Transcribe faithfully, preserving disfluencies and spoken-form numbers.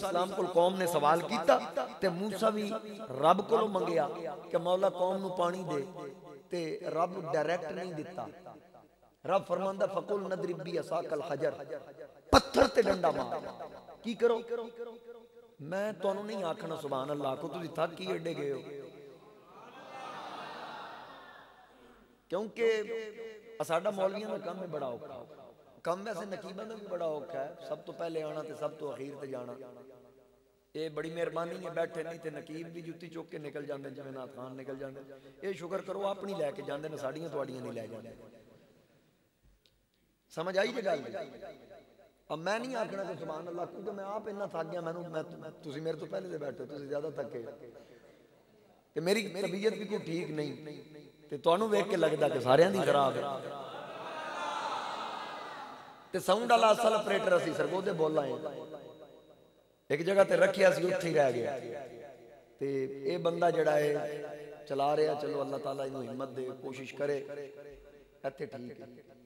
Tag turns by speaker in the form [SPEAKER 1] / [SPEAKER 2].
[SPEAKER 1] अलैहिस्सलाम को कौम ने सवाल किया ते मूसा भी रब को मंगया कि मौला कौम नू पानी दे ते रब डायरेक्ट नहीं दिता। रब फरमांदा फकुल नदरिब बी असाकल हजर, पत्थर ते डंडा मार। की करो? मैं तुहानू नहीं आखना सुभान अल्लाह को, तुसीं थक ही एडे गए हो, क्योंकि साडा मौलवियां दा काम है बड़ा औखा। काम वैसे नकीबां दा भी बड़ा औखा है, सब तो पहले आना ते सब तो अखीर ते जाना। ये बड़ी मेहरबानी है, बैठे नहीं तो नकीब भी जुत्ती चुक के निकल जाते, जिवें नाथ खान निकल जाते। ये शुक्र करो अपनी लैके जाते हैं, साड़ियां तुहाड़ियां नहीं लै जाते। समझ आई जे गल? अब मैं नहीं आखना कि सुभान अल्लाह, क्योंकि मैं आप इन्ना थक गया, मैनू मैं तुसीं मेरे तो पहले से बैठे, तुसीं ज़्यादा थके ते मेरी तबीयत भी कोई ठीक नहीं ते तुहानू वेख के लगता कि सारियां दी खराब है। ते साउंड वाला असल ऑपरेटर असीं सरगोधे बोला है, एक जगह ते रखिया सी, उत्थे ही रह गया। ते ये बंदा जिहड़ा है चला रहा, चलो अल्लाह ताला इनू हिम्मत दे, कोशिश करे, इत्थे ठीक है।